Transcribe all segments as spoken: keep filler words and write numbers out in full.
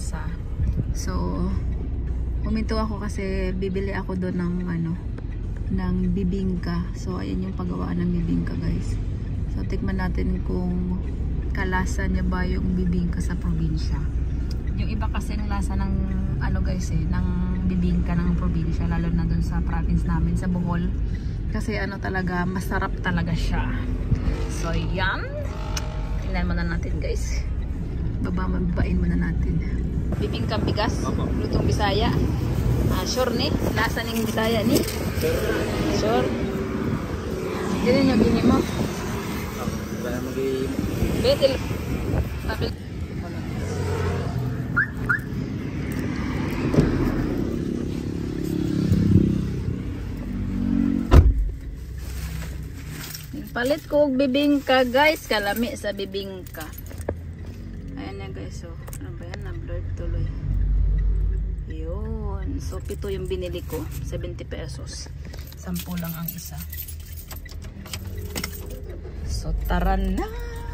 lasa. So, huminto ako kasi bibili ako doon ng ano, ng bibingka. So, ayan yung paggawaan ng bibingka, guys. So, tikman natin kung kalasa niya ba yung bibingka sa probinsya. Yung iba kasi ng lasa ng ano guys eh, ng bibingka ng probinsya, lalo na doon sa province namin, sa Bohol. Kasi ano talaga, masarap talaga siya. So, yan. Tingnan muna natin guys. Baba, mababain muna natin. Bibingka bigas, lutong Bisaya. Ah, sure ni, lasa ng Bisaya ni. Sure. Dili nyo gini mo. Kaya mag-i... Betil. Tapos. Palit ko og bibingka guys, kalami sa bibingka. Ayan na guys, so ano ba yan, na blurred tuloy. Yun, so pito yung binili ko, seventy pesos. Sampu lang ang isa. So tara na.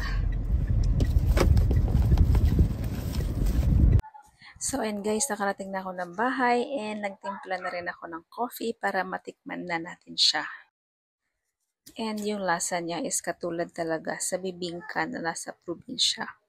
So and guys, nakarating na ako ng bahay and nagtimpla na rin ako ng coffee para matikman na natin siya. And yung lasa niya is katulad talaga sa bibingka na nasa probinsya.